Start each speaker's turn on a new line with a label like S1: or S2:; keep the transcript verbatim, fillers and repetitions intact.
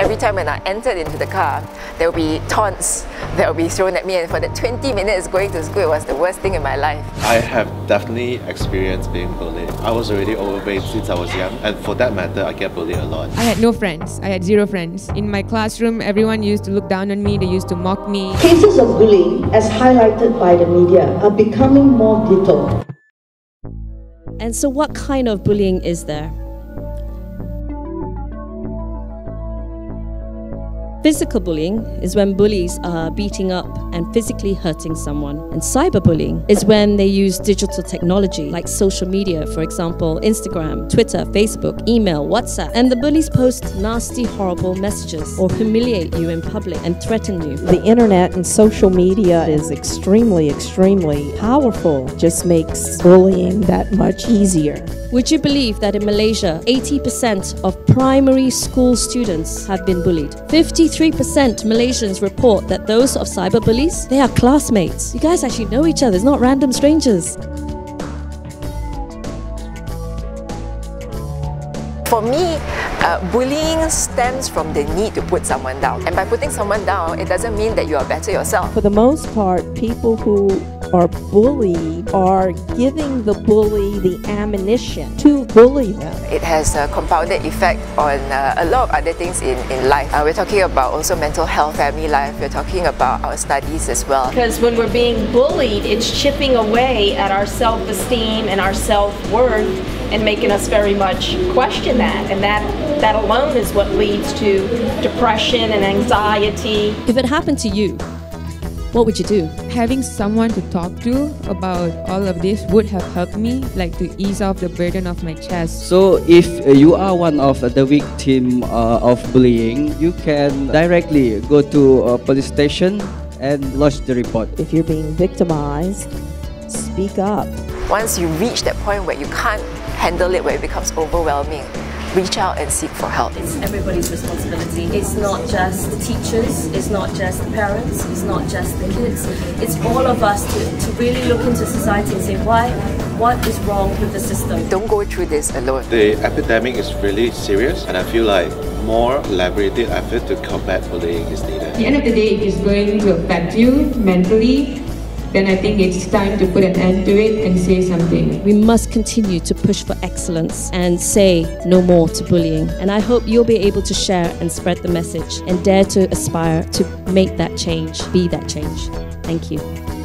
S1: every time when I entered into the car, there will be taunts that will be thrown at me, and for that twenty minutes going to school, it was the worst thing in my life.
S2: I have definitely experienced being bullied. I was already overweight since I was young, and for that matter, I get bullied a lot.
S3: I had no friends. I had zero friends. In my classroom, everyone used to look down on me, they used to mock me.
S4: Cases of bullying, as highlighted by the media, are becoming more brutal.
S5: And so what kind of bullying is there? Physical bullying is when bullies are beating up and physically hurting someone. And cyberbullying is when they use digital technology like social media, for example, Instagram, Twitter, Facebook, email, WhatsApp. And the bullies post nasty, horrible messages or humiliate you in public and threaten you.
S4: The internet and social media is extremely, extremely powerful. Just makes bullying that much easier.
S5: Would you believe that in Malaysia, eighty percent of primary school students have been bullied? fifty-three percent Malaysians report that those of cyberbullies, they are classmates. You guys actually know each other, it's not random strangers.
S1: For me, uh, bullying stems from the need to put someone down. And by putting someone down, it doesn't mean that you are better yourself.
S4: For the most part, people who are bullied are giving the bully the ammunition to bully them.
S1: It has a compounded effect on uh, a lot of other things in, in life. Uh, we're talking about also mental health, family life, we're talking about our studies as well.
S6: Because when we're being bullied, it's chipping away at our self-esteem and our self-worth and making us very much question that. And that, that alone is what leads to depression and anxiety.
S5: If it happened to you, what would you do?
S3: Having someone to talk to about all of this would have helped me, like to ease off the burden of my chest.
S7: So if you are one of the victim uh, of bullying, you can directly go to a police station and lodge the report.
S4: If you're being victimized, speak up.
S1: Once you reach that point where you can't handle it, where it becomes overwhelming, reach out and seek for help.
S5: It's everybody's responsibility. It's not just the teachers, it's not just the parents, it's not just the kids. It's all of us to, to really look into society and say, why, what is wrong with the system?
S1: Don't go through this alone.
S2: The epidemic is really serious, and I feel like more collaborative effort to combat bullying is needed.
S3: At the end of the day, if it's going to affect you mentally, then I think it's time to put an end to it and say something.
S5: We must continue to push for excellence and say no more to bullying. And I hope you'll be able to share and spread the message and dare to aspire to make that change, be that change. Thank you.